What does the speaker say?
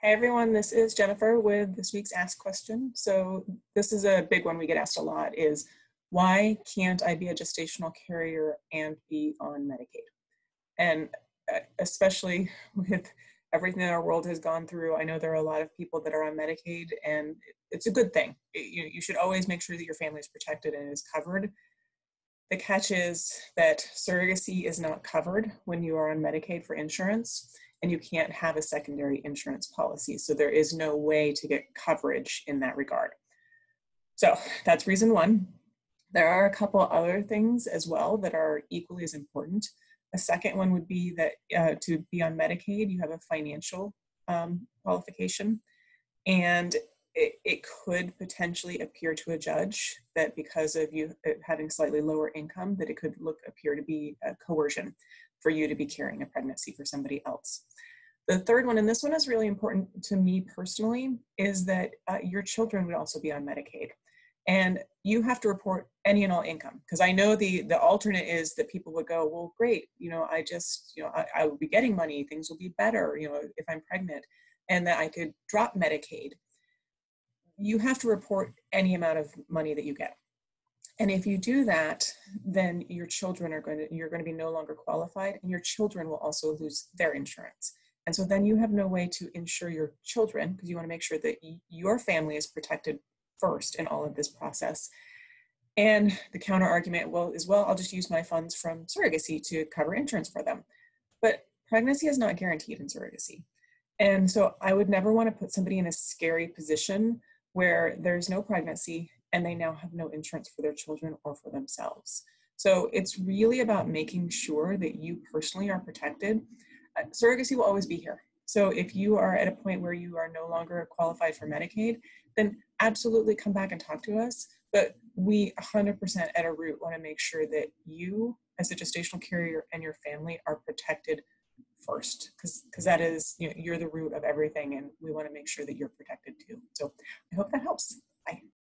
Hi everyone, this is Jennifer with this week's Ask Question. So this is a big one we get asked a lot is, why can't I be a gestational carrier and be on Medicaid? And especially with everything that our world has gone through, I know there are a lot of people that are on Medicaid, and it's a good thing. You should always make sure that your family is protected and is covered. The catch is that surrogacy is not covered when you are on Medicaid for insurance, and you can't have a secondary insurance policy. So there is no way to get coverage in that regard. So that's reason one. There are a couple other things as well that are equally as important. A second one would be that to be on Medicaid, you have a financial qualification, and it could potentially appear to a judge that because of you having slightly lower income, that it could appear to be a coercion for you to be carrying a pregnancy for somebody else. The third one, and this one is really important to me personally, is that your children would also be on Medicaid. And you have to report any and all income, because I know the alternate is that people would go, well, great, I will be getting money, things will be better, if I'm pregnant, and that I could drop Medicaid. You have to report any amount of money that you get. And if you do that, then your children you're going to be no longer qualified, and your children will also lose their insurance. And so then you have no way to insure your children, because you want to make sure that your family is protected first in all of this process. And the counter argument is, I'll just use my funds from surrogacy to cover insurance for them. But pregnancy is not guaranteed in surrogacy. And so I would never want to put somebody in a scary position where there's no pregnancy and they now have no insurance for their children or for themselves. So it's really about making sure that you personally are protected. Surrogacy will always be here. So if you are at a point where you are no longer qualified for Medicaid, then absolutely come back and talk to us. But we 100% at a root want to make sure that you as a gestational carrier and your family are protected first, because that is, you're the root of everything, and we want to make sure that you're protected too. So I hope that helps. Bye.